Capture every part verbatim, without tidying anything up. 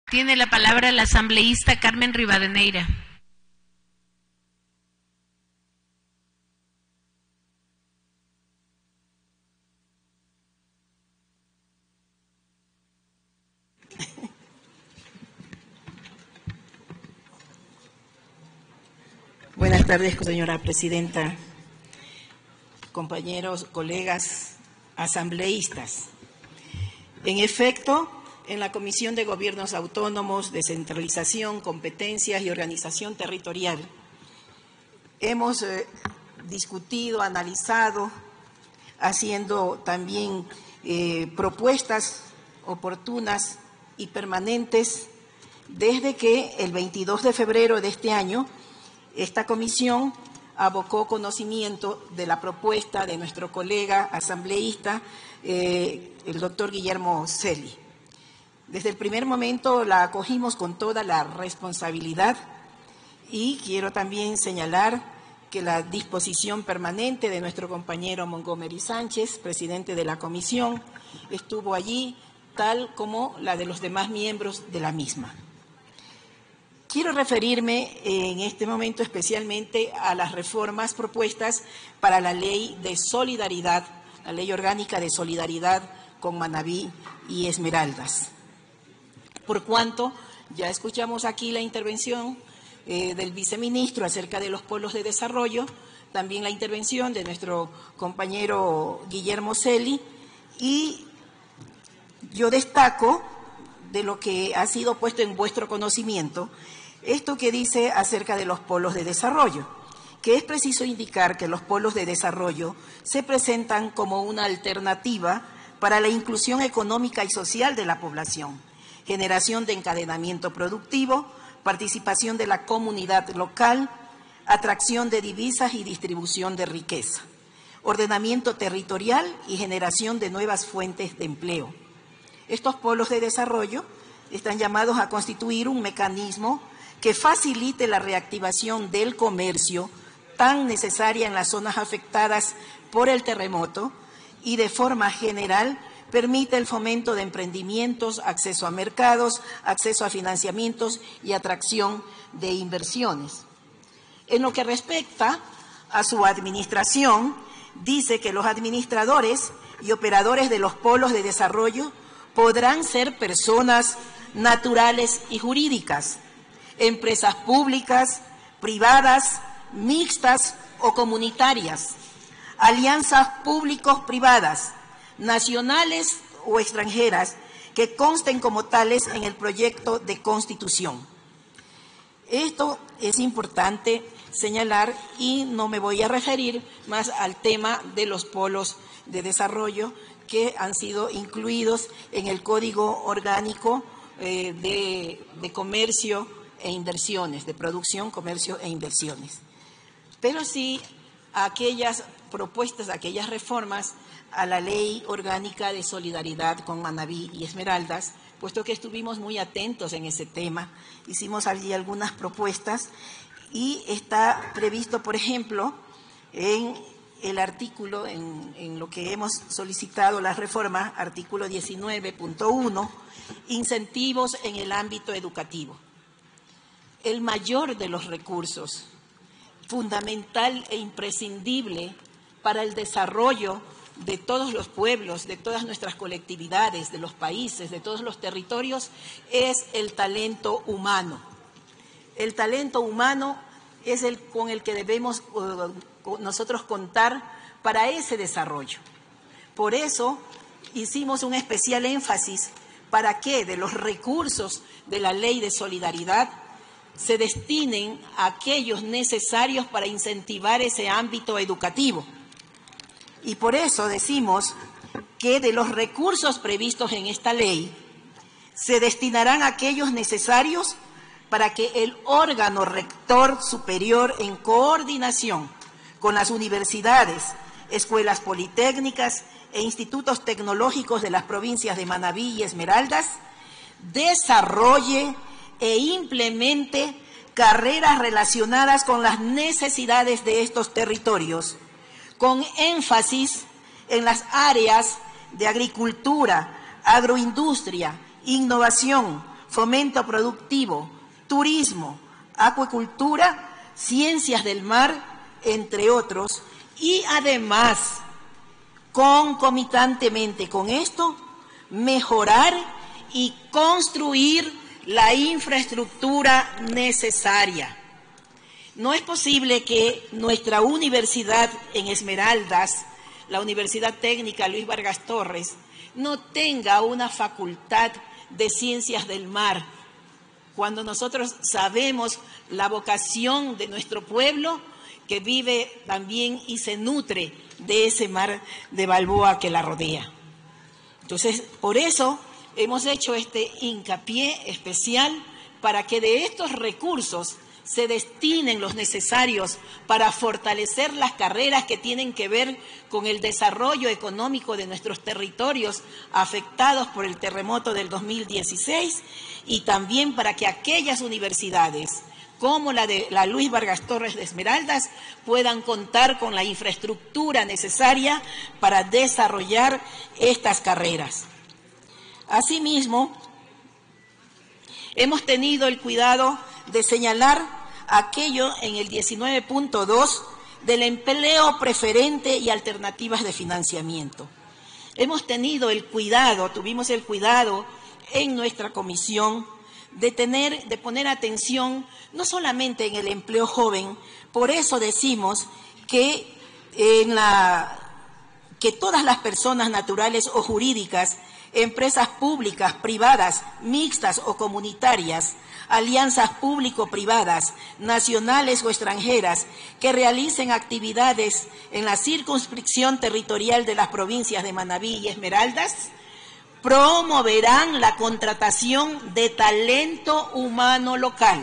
Tiene la palabra la asambleísta Carmen Rivadeneira. Buenas tardes, señora presidenta, compañeros, colegas, asambleístas. En efecto, en la Comisión de Gobiernos Autónomos, Descentralización, Competencias y Organización Territorial, hemos eh, discutido, analizado, haciendo también eh, propuestas oportunas y permanentes desde que el veintidós de febrero de este año esta comisión abocó conocimiento de la propuesta de nuestro colega asambleísta, eh, el doctor Guillermo Celi. Desde el primer momento la acogimos con toda la responsabilidad y quiero también señalar que la disposición permanente de nuestro compañero Montgomery Sánchez, presidente de la comisión, estuvo allí, tal como la de los demás miembros de la misma. Quiero referirme en este momento especialmente a las reformas propuestas para la Ley de Solidaridad, la Ley Orgánica de Solidaridad con Manabí y Esmeraldas. Por cuanto ya escuchamos aquí la intervención eh, del viceministro acerca de los polos de desarrollo, también la intervención de nuestro compañero Guillermo Celi, y yo destaco de lo que ha sido puesto en vuestro conocimiento, esto que dice acerca de los polos de desarrollo, que es preciso indicar que los polos de desarrollo se presentan como una alternativa para la inclusión económica y social de la población, generación de encadenamiento productivo, participación de la comunidad local, atracción de divisas y distribución de riqueza, ordenamiento territorial y generación de nuevas fuentes de empleo. Estos polos de desarrollo están llamados a constituir un mecanismo que facilite la reactivación del comercio tan necesaria en las zonas afectadas por el terremoto y de forma general permite el fomento de emprendimientos, acceso a mercados, acceso a financiamientos y atracción de inversiones. En lo que respecta a su administración, dice que los administradores y operadores de los polos de desarrollo podrán ser personas naturales y jurídicas, empresas públicas, privadas, mixtas o comunitarias, alianzas públicos-privadas, nacionales o extranjeras, que consten como tales en el proyecto de Constitución. Esto es importante señalar y no me voy a referir más al tema de los polos de desarrollo que han sido incluidos en el Código Orgánico eh, de, de Comercio e Inversiones, de Producción, Comercio e Inversiones. Pero sí aquellas propuestas, aquellas reformas a la Ley Orgánica de Solidaridad con Manabí y Esmeraldas, puesto que estuvimos muy atentos en ese tema, hicimos allí algunas propuestas y está previsto, por ejemplo, en el artículo, en, en lo que hemos solicitado la reforma, artículo diecinueve punto uno, incentivos en el ámbito educativo. El mayor de los recursos, fundamental e imprescindible para el desarrollo de todos los pueblos, de todas nuestras colectividades, de los países, de todos los territorios, es el talento humano. El talento humano es el con el que debemos uh, nosotros contar para ese desarrollo. Por eso hicimos un especial énfasis para que de los recursos de la Ley de Solidaridad se destinen a aquellos necesarios para incentivar ese ámbito educativo. Y por eso decimos que de los recursos previstos en esta ley se destinarán a aquellos necesarios para que el órgano rector superior, en coordinación con las universidades, escuelas politécnicas e institutos tecnológicos de las provincias de Manabí y Esmeraldas, desarrolle e implemente carreras relacionadas con las necesidades de estos territorios, con énfasis en las áreas de agricultura, agroindustria, innovación, fomento productivo, turismo, acuicultura, ciencias del mar, entre otros, y además, concomitantemente con esto, mejorar y construir la infraestructura necesaria. No es posible que nuestra universidad en Esmeraldas, la Universidad Técnica Luis Vargas Torres, no tenga una facultad de ciencias del mar, cuando nosotros sabemos la vocación de nuestro pueblo que vive también y se nutre de ese mar de Balboa que la rodea. Entonces, por eso hemos hecho este hincapié especial para que de estos recursos se destinen los necesarios para fortalecer las carreras que tienen que ver con el desarrollo económico de nuestros territorios afectados por el terremoto del dos mil dieciséis y también para que aquellas universidades como la de la Luis Vargas Torres de Esmeraldas puedan contar con la infraestructura necesaria para desarrollar estas carreras. Asimismo, hemos tenido el cuidado de señalar aquello en el diecinueve punto dos del empleo preferente y alternativas de financiamiento. Hemos tenido el cuidado, tuvimos el cuidado en nuestra comisión de tener, de poner atención no solamente en el empleo joven, por eso decimos que en la que todas las personas naturales o jurídicas, empresas públicas, privadas, mixtas o comunitarias, alianzas público-privadas, nacionales o extranjeras, que realicen actividades en la circunscripción territorial de las provincias de Manabí y Esmeraldas, promoverán la contratación de talento humano local,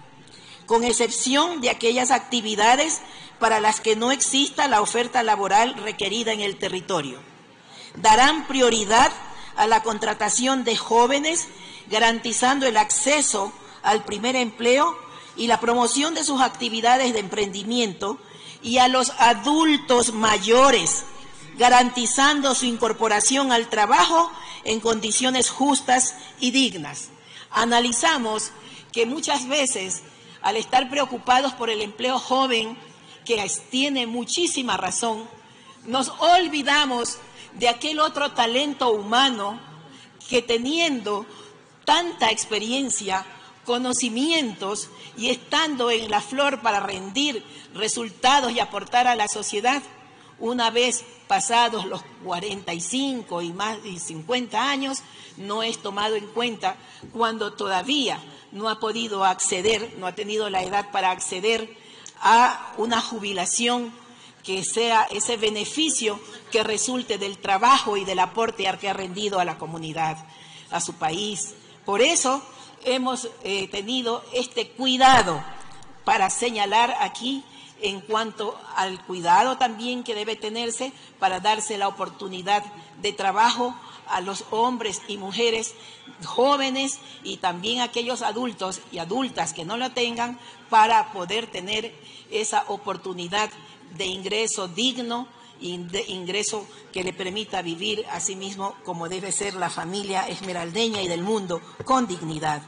con excepción de aquellas actividades para las que no exista la oferta laboral requerida en el territorio. Darán prioridad a la contratación de jóvenes, garantizando el acceso al primer empleo y la promoción de sus actividades de emprendimiento, y a los adultos mayores, garantizando su incorporación al trabajo en condiciones justas y dignas. Analizamos que muchas veces, al estar preocupados por el empleo joven, que tiene muchísima razón, nos olvidamos de aquel otro talento humano que, teniendo tanta experiencia, conocimientos y estando en la flor para rendir resultados y aportar a la sociedad, una vez pasados los cuarenta y cinco y más de cincuenta años, no es tomado en cuenta cuando todavía no ha podido acceder, no ha tenido la edad para acceder a una jubilación que sea ese beneficio que resulte del trabajo y del aporte que ha rendido a la comunidad, a su país. Por eso hemos eh, tenido este cuidado para señalar aquí en cuanto al cuidado también que debe tenerse para darse la oportunidad de trabajo a los hombres y mujeres jóvenes y también a aquellos adultos y adultas que no lo tengan, para poder tener esa oportunidad de ingreso digno y de ingreso que le permita vivir a sí mismo como debe ser la familia esmeraldeña y del mundo, con dignidad.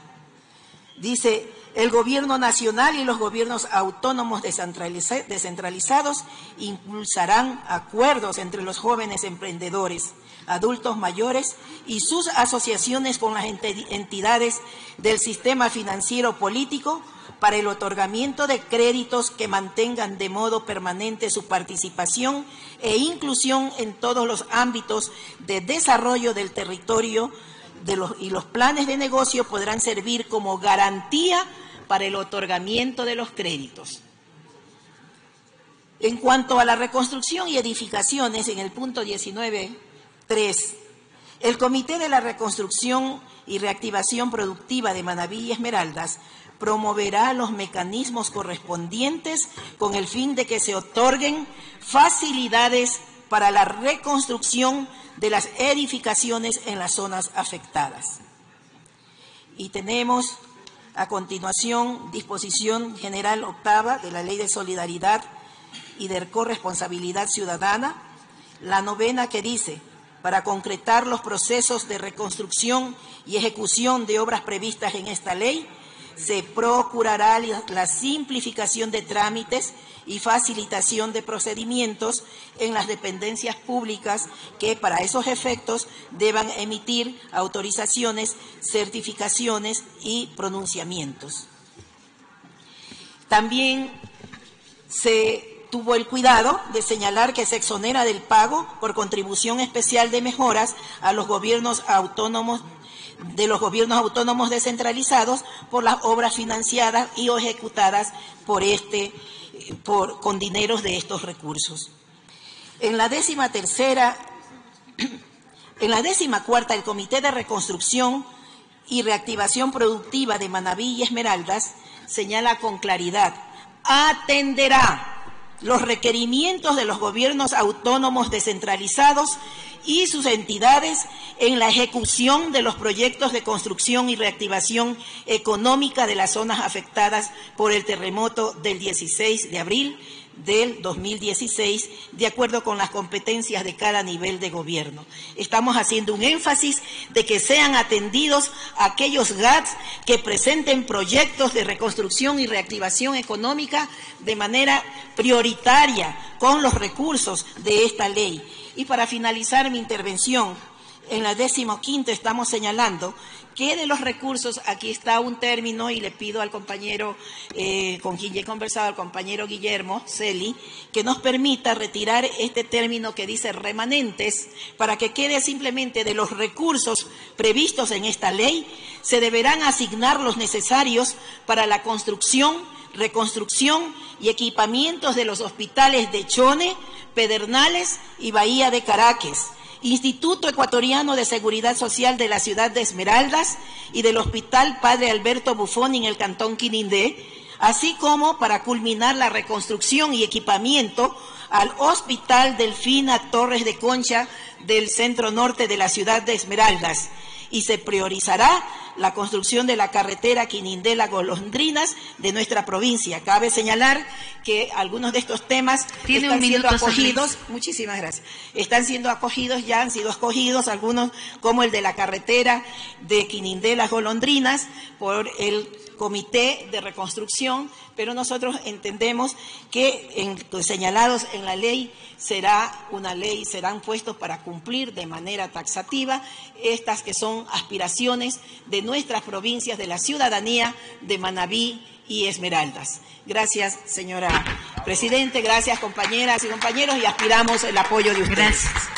Dice: el gobierno nacional y los gobiernos autónomos descentralizados impulsarán acuerdos entre los jóvenes emprendedores, adultos mayores y sus asociaciones con las entidades del sistema financiero político para el otorgamiento de créditos que mantengan de modo permanente su participación e inclusión en todos los ámbitos de desarrollo del territorio, de los, y los planes de negocio podrán servir como garantía para el otorgamiento de los créditos. En cuanto a la reconstrucción y edificaciones, en el punto diecinueve punto tres, el Comité de la Reconstrucción y Reactivación Productiva de Manabí y Esmeraldas promoverá los mecanismos correspondientes con el fin de que se otorguen facilidades para la reconstrucción de las edificaciones en las zonas afectadas. Y tenemos a continuación disposición general octava de la Ley de Solidaridad y de Corresponsabilidad Ciudadana, la novena, que dice: para concretar los procesos de reconstrucción y ejecución de obras previstas en esta ley, se procurará la simplificación de trámites y facilitación de procedimientos en las dependencias públicas que para esos efectos deban emitir autorizaciones, certificaciones y pronunciamientos. También se tuvo el cuidado de señalar que se exonera del pago por contribución especial de mejoras a los gobiernos autónomos de los gobiernos autónomos descentralizados por las obras financiadas y o ejecutadas por este por con dineros de estos recursos. En la décima tercera, en la décima cuarta, el Comité de Reconstrucción y Reactivación Productiva de Manabí y Esmeraldas señala con claridad: atenderá los requerimientos de los gobiernos autónomos descentralizados y sus entidades en la ejecución de los proyectos de construcción y reactivación económica de las zonas afectadas por el terremoto del dieciséis de abril del dos mil dieciséis, de acuerdo con las competencias de cada nivel de gobierno. Estamos haciendo un énfasis de que sean atendidos aquellos G A Ts que presenten proyectos de reconstrucción y reactivación económica de manera prioritaria con los recursos de esta ley. Y para finalizar mi intervención, en la decimoquinta estamos señalando que de los recursos, aquí está un término y le pido al compañero eh, con quien ya he conversado, al compañero Guillermo Celi, que nos permita retirar este término que dice remanentes, para que quede simplemente de los recursos previstos en esta ley, se deberán asignar los necesarios para la construcción, reconstrucción y equipamientos de los hospitales de Chone, Pedernales y Bahía de Caracas, Instituto Ecuatoriano de Seguridad Social de la ciudad de Esmeraldas y del Hospital Padre Alberto Buffoni en el Cantón Quinindé, así como para culminar la reconstrucción y equipamiento al Hospital Delfina Torres de Concha del centro norte de la ciudad de Esmeraldas. Y se priorizará la construcción de la carretera Quinindé-Las Golondrinas de nuestra provincia. Cabe señalar que algunos de estos temas Tiene están un siendo minuto, acogidos, Solís. muchísimas gracias, están siendo acogidos, ya han sido escogidos algunos, como el de la carretera de Quinindé-Las Golondrinas, por el Comité de Reconstrucción, pero nosotros entendemos que en, señalados en la ley será una ley, serán puestos para cumplir de manera taxativa estas que son aspiraciones de nuestras provincias, de la ciudadanía de Manabí y Esmeraldas. Gracias, señora Presidente, gracias, compañeras y compañeros, y aspiramos el apoyo de ustedes. Gracias.